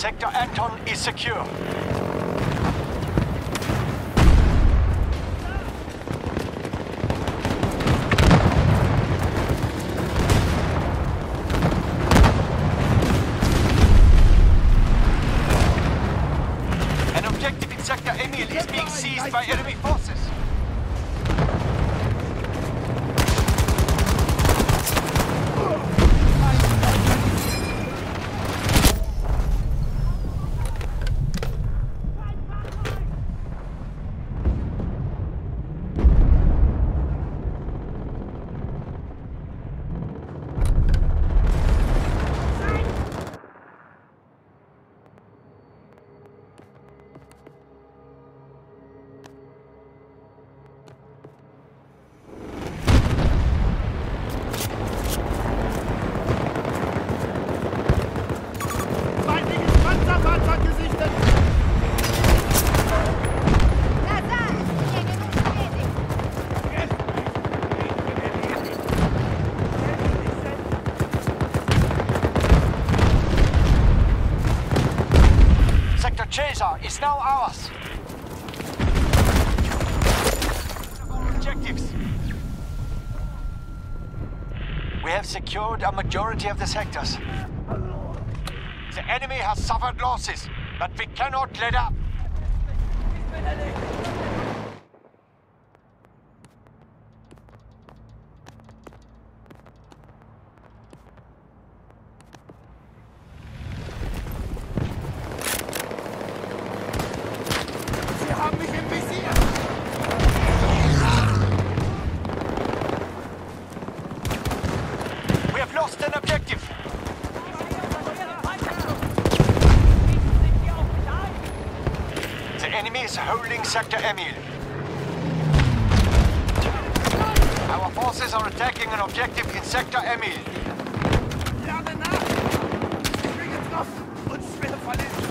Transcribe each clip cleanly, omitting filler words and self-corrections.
Sector Anton is secure. An objective in Sector Emil is being seized by enemy forces. Caesar is now ours. Objectives. We have secured a majority of the sectors. The enemy has suffered losses, but we cannot let up. Lost an objective. The enemy is holding Sector Emil. Our forces are attacking an objective in Sector Emil. Lade nach! Schwinge drauf! Und schwer verletzt!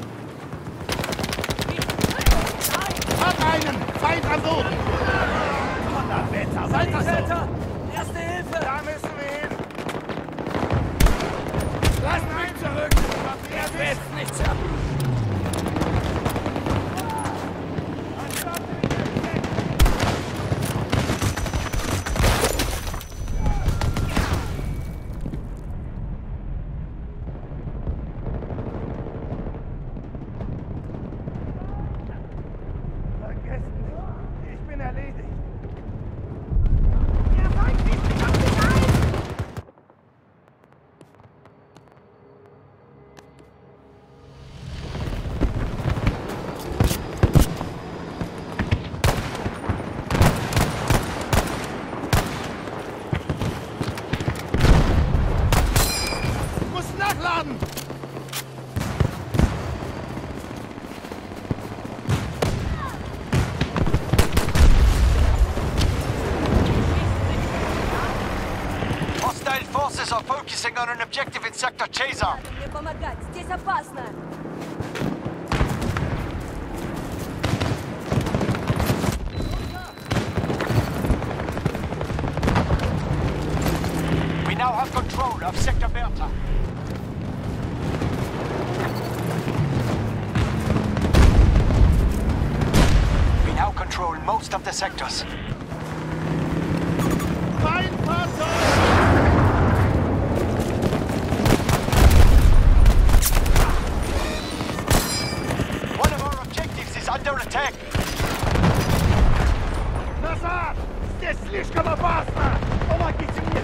Hab einen! Feind an Boden! Donnerwetter! Weiter so! Erste Hilfe! Da müssen wir hin! Lasst mich zurück! Er wird nichts ab! Forces are focusing on an objective in Sector Caesar. Мне помогать, здесь опасно. We now have control of Sector Bertha. We now control most of the sectors. Under attack! Назад! Здесь слишком опасно! Помогите мне!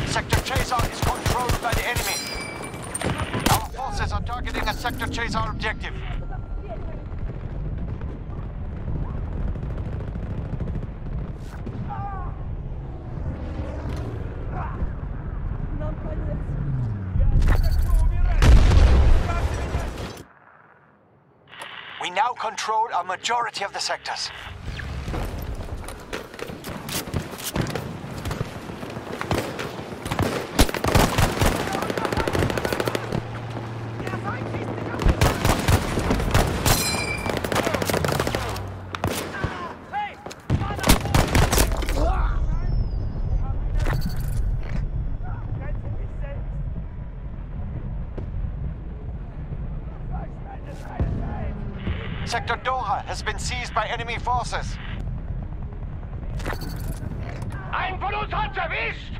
Sector Chaser is controlled by the enemy. Our forces are targeting a Sector Chaser objective. We now control a majority of the sectors. Sector Doha has been seized by enemy forces. Ein von uns hat's erwischt!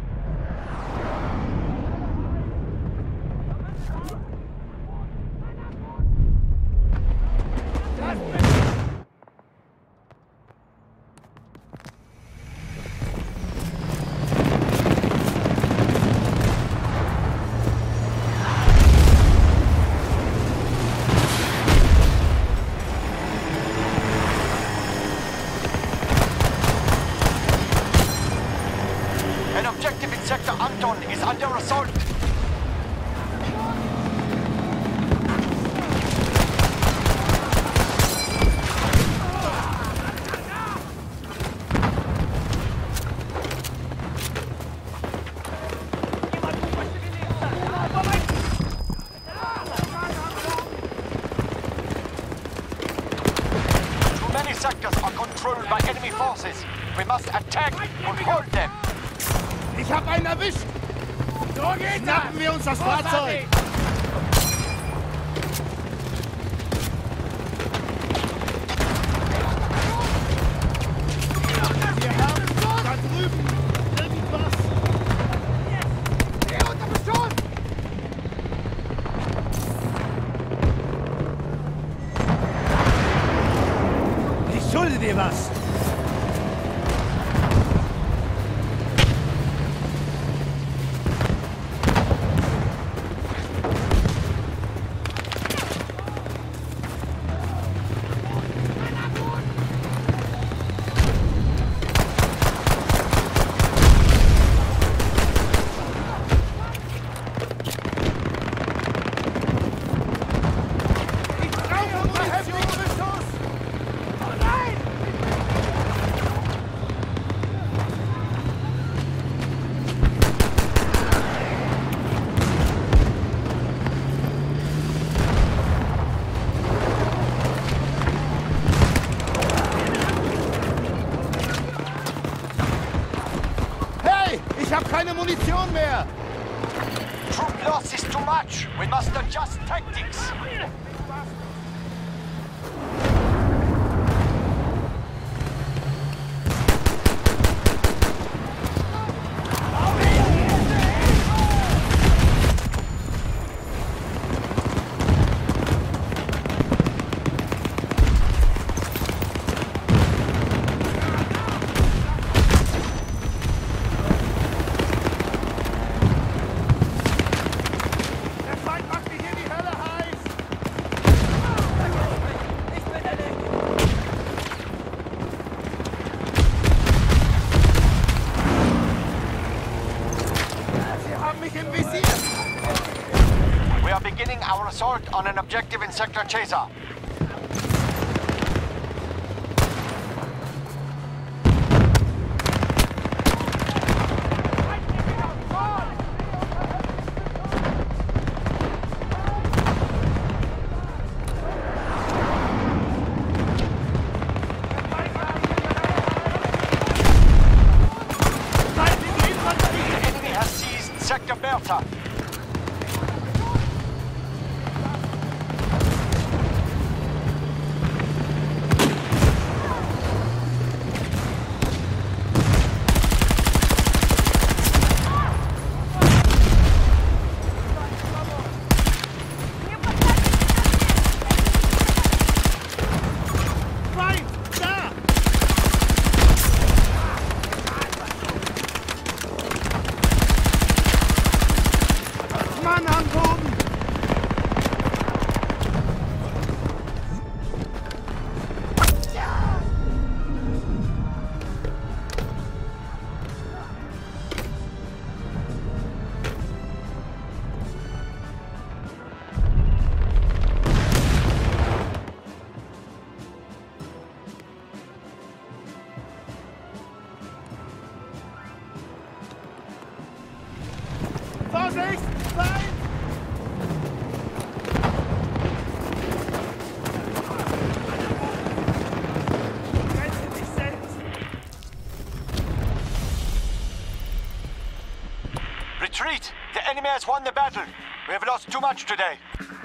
An objective in Sector Anton is under assault. Too many sectors are controlled by enemy forces. We must attack and hold them. Ich hab einen erwischt! So geht's! Schnappen wir uns das Fahrzeug! Wir haben da drüben irgendwas! Der unter Beschuss! Ich schulde dir was! Ich hab keine Munition mehr! Troop loss is too much. We must adjust tactics. We are beginning our assault on an objective in Sector Chaser. The enemy has seized Sector Bertha. Retreat! The enemy has won the battle. We have lost too much today.